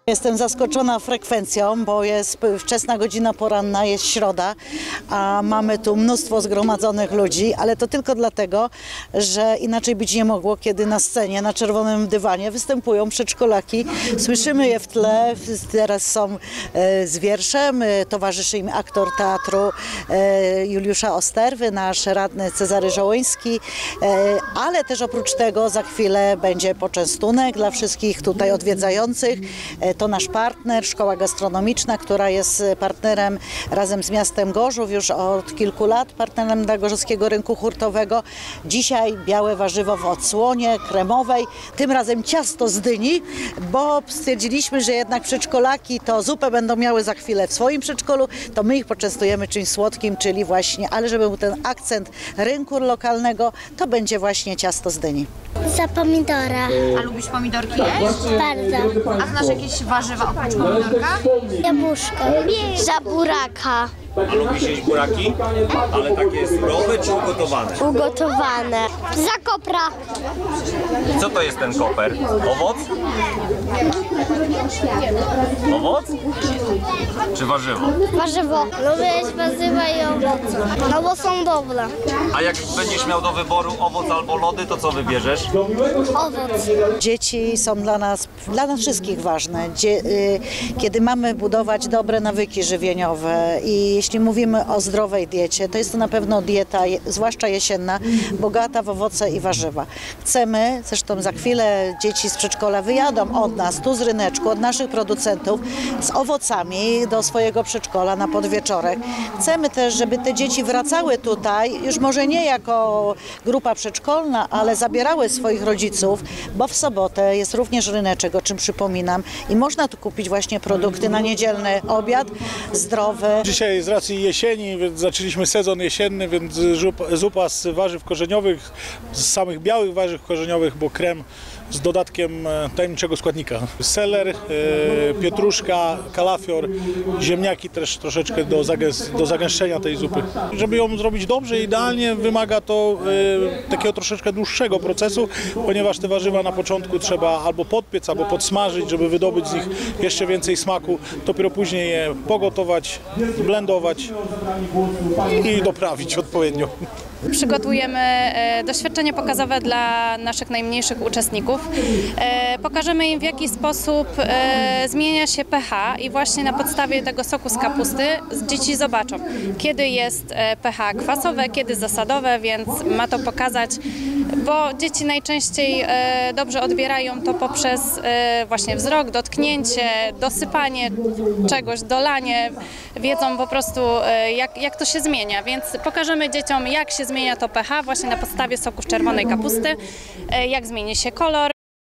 Jestem zaskoczona frekwencją, bo jest wczesna godzina poranna, jest środa, a mamy tu mnóstwo zgromadzonych ludzi, ale to tylko dlatego, że inaczej być nie mogło, kiedy na scenie, na czerwonym dywanie występują przedszkolaki. Słyszymy je w tle, teraz są z wierszem, towarzyszy im aktor teatru Juliusza Osterwy, nasz radny Cezary Żołoński, ale też oprócz tego za chwilę będzie poczęstunek dla wszystkich tutaj odwiedzających. To nasz partner, Szkoła Gastronomiczna, która jest partnerem razem z miastem Gorzów już od kilku lat, partnerem dla Gorzowskiego Rynku Hurtowego. Dzisiaj białe warzywo w odsłonie kremowej, tym razem ciasto z dyni, bo stwierdziliśmy, że jednak przedszkolaki to zupę będą miały za chwilę w swoim przedszkolu, to my ich poczęstujemy czymś słodkim, czyli właśnie, ale żeby był ten akcent rynku lokalnego, to będzie właśnie ciasto z dyni. Za pomidora. A lubisz pomidorki jeść? Bardzo. A znasz jakieś warzywa oprócz pomidorka? Jabłuszko. Za buraka. A lubisz jeść buraki? Ale takie surowe czy ugotowane? Ugotowane. Za kopra. Co to jest ten koper? Owoc? Owoc? Czy warzywo? Warzywo. Lubię jeść warzywa i owoce. No bo są dobre. A jak będziesz miał do wyboru owoc albo lody, to co wybierzesz? Owoc. Dzieci są dla nas wszystkich ważne. Kiedy mamy budować dobre nawyki żywieniowe i jeśli mówimy o zdrowej diecie, to jest to na pewno dieta, zwłaszcza jesienna, bogata w owoce i warzywa. Chcemy, zresztą za chwilę dzieci z przedszkola wyjadą od nas, tu z ryneczku, od naszych producentów, z owocami do swojego przedszkola na podwieczorek. Chcemy też, żeby te dzieci wracały tutaj, już może nie jako grupa przedszkolna, ale zabierały swoich rodziców, bo w sobotę jest również ryneczek, o czym przypominam, i można tu kupić właśnie produkty na niedzielny obiad, zdrowy. Dzisiaj z racji jesieni, więc zaczęliśmy sezon jesienny, więc zupa z warzyw korzeniowych, z samych białych warzyw korzeniowych, bo krem z dodatkiem tajemniczego składnika. Seler, pietruszka, kalafior, ziemniaki też troszeczkę do zagęszczenia tej zupy. Żeby ją zrobić dobrze, idealnie wymaga to takiego troszeczkę dłuższego procesu, ponieważ te warzywa na początku trzeba albo podpiec, albo podsmażyć, żeby wydobyć z nich jeszcze więcej smaku. Dopiero później je pogotować, blendować i doprawić odpowiednio. Przygotujemy doświadczenie pokazowe dla naszych najmniejszych uczestników. Pokażemy im, w jaki sposób zmienia się pH i właśnie na podstawie tego soku z kapusty dzieci zobaczą, kiedy jest pH kwasowe, kiedy zasadowe, więc ma to pokazać, bo dzieci najczęściej dobrze odbierają to poprzez właśnie wzrok, dotknięcie, dosypanie czegoś, dolanie. Wiedzą po prostu, jak to się zmienia, więc pokażemy dzieciom, jak się zmienia to pH właśnie na podstawie soków czerwonej kapusty, jak zmieni się kolor